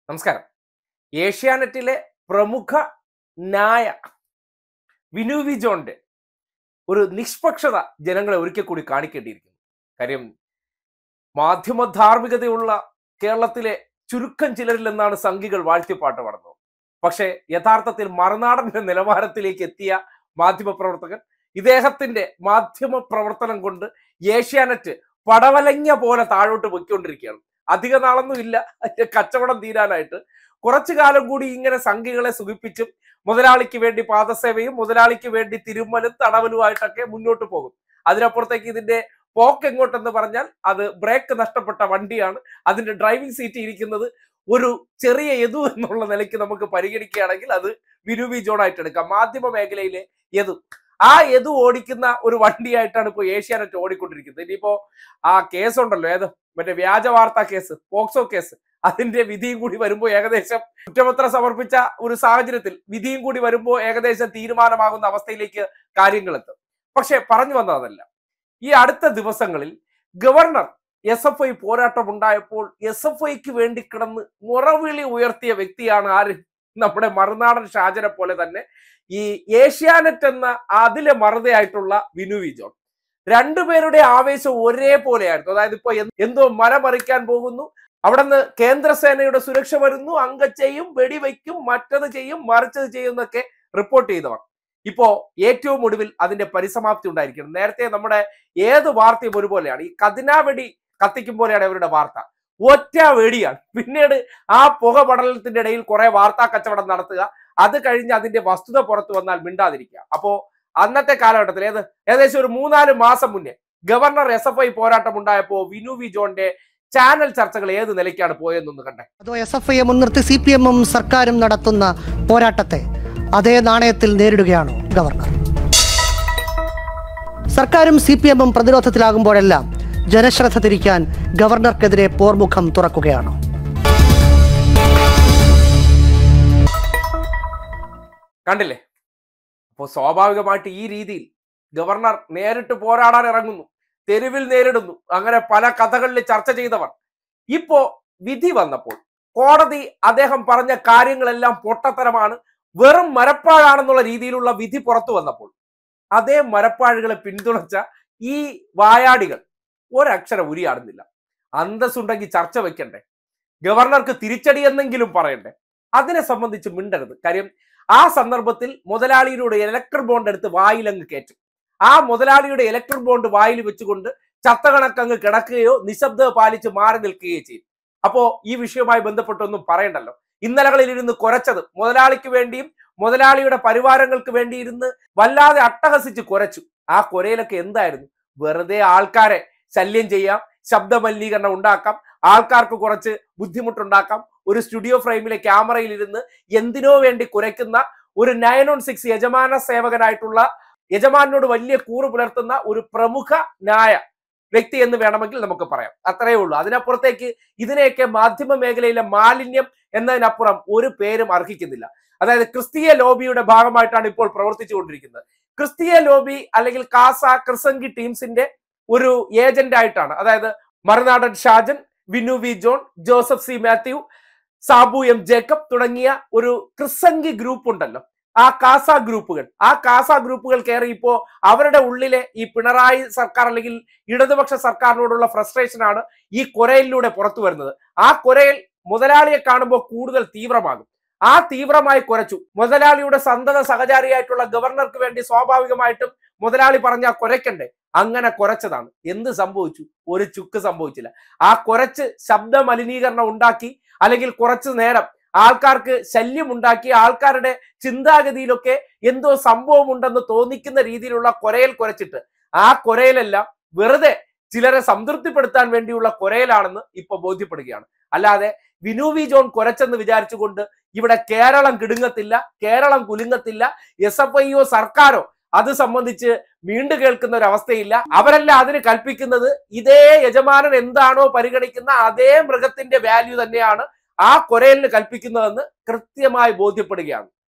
നമസ്കാരം. ഏഷ്യാനെറ്റിലെ പ്രമുഖ നായ വിനു വി ജോണിന്റെ ഒരു നിഷ്പക്ഷത ജനങ്ങളെ ഒരിക്കൽ കൂടി കാണിക്കേണ്ടിയിരിക്കുന്നു. കാര്യം മാധ്യമ ധാർമ്മികതയുള്ള കേരളത്തിലെ ചുരുക്കം ചിലരിൽ നിന്നാണ് സംഘികൾ വാഴ്ത്തിപ്പാട്ട് പാടുന്നത്. പക്ഷേ യഥാർത്ഥത്തിൽ മറുനാടന്റെ നിലവാരത്തിലേക്ക് എത്തിയ മാധ്യമപ്രവർത്തകൻ ഇദ്ദേഹത്തിന്റെ മാധ്യമ പ്രവർത്തനം കൊണ്ട് ഏഷ്യാനെറ്റ് പടവലങ്ങ പോലെ താഴോട്ട് പൊയ്ക്കൊണ്ടിരിക്കുകയാണ്. അധിക നാളൊന്നും ഇല്ല അതിന്റെ കച്ചവടം തീരാനായിട്ട്. കുറച്ചു കാലം കൂടി ഇങ്ങനെ സംഘികളെ സുഖിപ്പിച്ചും മുതലാളിക്ക് വേണ്ടി പാദസേവയും മുതലാളിക്ക് വേണ്ടി തിരുമ്മലും തടവലുമായിട്ടൊക്കെ മുന്നോട്ട് പോകും. അതിനപ്പുറത്തേക്ക് ഇതിന്റെ പോക്ക് എങ്ങോട്ടെന്ന് പറഞ്ഞാൽ അത് ബ്രേക്ക് നഷ്ടപ്പെട്ട വണ്ടിയാണ്. അതിന്റെ ഡ്രൈവിംഗ് സീറ്റ് ഇരിക്കുന്നത് ഒരു ചെറിയ യദു എന്നുള്ള നിലയ്ക്ക് നമുക്ക് പരിഗണിക്കുകയാണെങ്കിൽ അത് വിനു വി ജോൺ ആയിട്ട് എടുക്കാം. മാധ്യമ മേഖലയിലെ യദു, ആ യദു ഓടിക്കുന്ന ഒരു വണ്ടിയായിട്ടാണ് ഇപ്പോൾ ഏഷ്യാനെറ്റ് ഓടിക്കൊണ്ടിരിക്കുന്നത്. ഇനിയിപ്പോ ആ കേസുണ്ടല്ലോ, ഏത് മറ്റേ വ്യാജ വാർത്താ കേസ്, പോക്സോ കേസ്, അതിന്റെ വിധിയും കൂടി വരുമ്പോൾ ഏകദേശം കുറ്റപത്രം സമർപ്പിച്ച ഒരു സാഹചര്യത്തിൽ വിധിയും കൂടി വരുമ്പോൾ ഏകദേശം തീരുമാനമാകുന്ന അവസ്ഥയിലേക്ക് കാര്യങ്ങൾ എത്തും. പക്ഷെ പറഞ്ഞു വന്നതല്ല, ഈ അടുത്ത ദിവസങ്ങളിൽ ഗവർണർ SFI പോരാട്ടം ഉണ്ടായപ്പോൾ SFIക്ക് വേണ്ടി കിടന്ന് മുറവിളി ഉയർത്തിയ വ്യക്തിയാണ് ആര്? നമ്മുടെ മറുനാടൻ ഷാജനെ പോലെ തന്നെ ഈ ഏഷ്യാനെറ്റ് എന്ന അതിലെ മറുതയായിട്ടുള്ള വിനു വി ജോൺ. രണ്ടുപേരുടെ ആവേശം ഒരേപോലെയായിരുന്നു. അതായത് ഇപ്പൊ എന്തോ മരമറിക്കാൻ പോകുന്നു, അവിടെ നിന്ന് കേന്ദ്രസേനയുടെ സുരക്ഷ വരുന്നു, അങ്ക ചെയ്യും, വെടിവെക്കും, മറ്റത് ചെയ്യും, മറിച്ചത് ചെയ്യും എന്നൊക്കെ റിപ്പോർട്ട് ചെയ്തവർ ഇപ്പോ ഏറ്റവും ഒടുവിൽ അതിന്റെ പരിസമാപ്തി ഉണ്ടായിരിക്കണം. നേരത്തെ നമ്മുടെ ഏത് വാർത്തയും ഒരുപോലെയാണ്. ഈ കതിനാവെടി കത്തിക്കും പോലെയാണ് അവരുടെ വാർത്ത. ഒറ്റ വെടിയാണ്. പിന്നീട് ആ പുക പടലത്തിന്റെ ഇടയിൽ കുറെ വാർത്താ കച്ചവടം നടത്തുക, അത് കഴിഞ്ഞ് അതിന്റെ വസ്തുത പുറത്തു വന്നാൽ മിണ്ടാതിരിക്കുക. അപ്പോ അന്നത്തെ കാലഘട്ടത്തിൽ ഏകദേശം ഒരു 3-4 മാസം മുന്നേ ഗവർണർ SFI പോരാട്ടം ഉണ്ടായപ്പോ വിനു വി ജോണിന്റെ ചാനൽ ചർച്ചകൾ ഏത് നിലയ്ക്കാണ് പോയെന്നൊന്ന് കണ്ടേ. അതോ SFIയെ മുൻനിർത്തി CPM-ഉം സർക്കാരും നടത്തുന്ന പോരാട്ടത്തെ അതേ നാണയത്തിൽ നേരിടുകയാണോ ഗവർണർ? സർക്കാരും CPM-ഉം പ്രതിരോധത്തിലാകുമ്പോഴെല്ലാം ജനശ്രദ്ധ തിരിക്കാൻ ഗവർണർക്കെതിരെ പോർമുഖം തുറക്കുകയാണോ? കണ്ടില്ലേ? അപ്പോൾ സ്വാഭാവികമായിട്ട് ഈ രീതിയിൽ ഗവർണർ നേരിട്ട് പോരാടാൻ ഇറങ്ങുന്നു, തെരുവിൽ നേരിടുന്നു. അങ്ങനെ പല കഥകളിൽ ചർച്ച ചെയ്തവർ ഇപ്പോ വിധി വന്നപ്പോൾ കോടതി അദ്ദേഹം പറഞ്ഞ കാര്യങ്ങളെല്ലാം പൊട്ടത്തരമാണ്, വെറും മരപ്പാഴാണെന്നുള്ള രീതിയിലുള്ള വിധി പുറത്തു വന്നപ്പോൾ അതേ മരപ്പാഴുകളെ പിന്തുണച്ച ഈ വായാടികൾ ഒരക്ഷരം ഉരിയാടുന്നില്ല. അന്തസ്സുണ്ടെങ്കിൽ ചർച്ച വെക്കണ്ടേ? ഗവർണർക്ക് തിരിച്ചടി എന്നെങ്കിലും പറയണ്ടേ? അതിനെ സംബന്ധിച്ച് മിണ്ടരുത്. കാര്യം ആ സന്ദർഭത്തിൽ മുതലാളിയുടെ ഇലക്ട്രിക് ബോണ്ട് എടുത്ത് വായിലങ്ങ് കയറ്റും. ആ മുതലാളിയുടെ ഇലക്ട്രിക് ബോണ്ട് വായിൽ വെച്ചുകൊണ്ട് ചത്തകണക്കങ്ങ് കിടക്കുകയോ നിശബ്ദത പാലിച്ച് മാറി നിൽക്കുകയോ ചെയ്യും. അപ്പോ ഈ വിഷയവുമായി ബന്ധപ്പെട്ടൊന്നും പറയണ്ടല്ലോ. ഇന്നലകളിൽ ഇരുന്ന് കുരച്ചത് മുതലാളിക്ക് വേണ്ടിയും മുതലാളിയുടെ പരിവാരങ്ങൾക്ക് വേണ്ടി ഇരുന്ന് വല്ലാതെ അട്ടഹസിച്ച് കുരച്ചു. ആ കുരയിലൊക്കെ എന്തായിരുന്നു? വെറുതെ ആൾക്കാരെ ശല്യം ചെയ്യാം, ശബ്ദ മലിനീകരണം ഉണ്ടാക്കാം, ആൾക്കാർക്ക് കുറച്ച് ബുദ്ധിമുട്ടുണ്ടാക്കാം. ഒരു സ്റ്റുഡിയോ ഫ്രെയിമിലെ ക്യാമറയിൽ ഇരുന്ന് എന്തിനോ വേണ്ടി കുരയ്ക്കുന്ന ഒരു 916 യജമാന സേവകനായിട്ടുള്ള, യജമാനോട് വലിയ കൂറ് പുലർത്തുന്ന ഒരു പ്രമുഖ ന്യായ വ്യക്തി എന്ന് വേണമെങ്കിൽ നമുക്ക് പറയാം. അത്രയേ ഉള്ളൂ. അതിനപ്പുറത്തേക്ക് ഇതിനെയൊക്കെ മാധ്യമ മേഖലയിലെ മാലിന്യം എന്നതിനപ്പുറം ഒരു പേരും അർഹിക്കുന്നില്ല. അതായത് ക്രിസ്തീയ ലോബിയുടെ ഭാഗമായിട്ടാണ് ഇപ്പോൾ പ്രവർത്തിച്ചു കൊണ്ടിരിക്കുന്നത്. ക്രിസ്തീയ ലോബി അല്ലെങ്കിൽ കാസ ക്രിസംഗി ടീംസിന്റെ ഒരു ഏജന്റ് ആയിട്ടാണ്, അതായത് Marunadan Shajan, Vinu V John, Joseph C Mathew, Sabu M Jacob തുടങ്ങിയ ഒരു ക്രിസംഗി ഗ്രൂപ്പ് ഉണ്ടല്ലോ, ആ കാസ ഗ്രൂപ്പുകൾ കയറി ഇപ്പോ അവരുടെ ഉള്ളിലെ ഈ പിണറായി സർക്കാർ അല്ലെങ്കിൽ ഇടതുപക്ഷ സർക്കാരിനോടുള്ള ഫ്രസ്ട്രേഷനാണ് ഈ കൊരയിലൂടെ പുറത്തു വരുന്നത്. ആ കൊരയിൽ മുതലാളിയെ കാണുമ്പോൾ കൂടുതൽ തീവ്രമാകും. ആ തീവ്രമായി കുരച്ചു. മുതലാളിയുടെ സന്തത സഹചാരിയായിട്ടുള്ള ഗവർണർക്ക് വേണ്ടി സ്വാഭാവികമായിട്ടും മുതലാളി പറഞ്ഞാൽ കുരയ്ക്കണ്ടേ? അങ്ങനെ കുരച്ചതാണ്. എന്ത് സംഭവിച്ചു? ഒരു ചുക്ക് സംഭവിച്ചില്ല. ആ കുരച്ച് ശബ്ദ മലിനീകരണം ഉണ്ടാക്കി, അല്ലെങ്കിൽ കുറച്ചു നേരം ആൾക്കാർക്ക് ശല്യം ഉണ്ടാക്കി, ആൾക്കാരുടെ ചിന്താഗതിയിലൊക്കെ എന്തോ സംഭവം ഉണ്ടെന്ന് തോന്നിക്കുന്ന രീതിയിലുള്ള കൊരയിൽ കുരച്ചിട്ട് ആ കൊരയിലെല്ലാം വെറുതെ ചിലരെ സംതൃപ്തിപ്പെടുത്താൻ വേണ്ടിയുള്ള കൊരയിലാണെന്ന് ഇപ്പൊ ബോധ്യപ്പെടുകയാണ്. അല്ലാതെ വിനു വി ജോൺ കുരച്ചെന്ന് വിചാരിച്ചുകൊണ്ട് ഇവിടെ കേരളം കിടുങ്ങത്തില്ല, കേരളം കുലുങ്ങത്തില്ല. SFIയോ സർക്കാരോ അത് സംബന്ധിച്ച് വീണ്ടും കേൾക്കുന്ന ഒരു അവസ്ഥയില്ല. അവരെല്ലാം അതിന് കൽപ്പിക്കുന്നത് ഇതേ യജമാനൻ എന്താണോ പരിഗണിക്കുന്ന അതേ മൃഗത്തിന്റെ വാല്യൂ തന്നെയാണ് ആ കൊരയിലിന് കൽപ്പിക്കുന്നതെന്ന് കൃത്യമായി ബോധ്യപ്പെടുകയാണ്.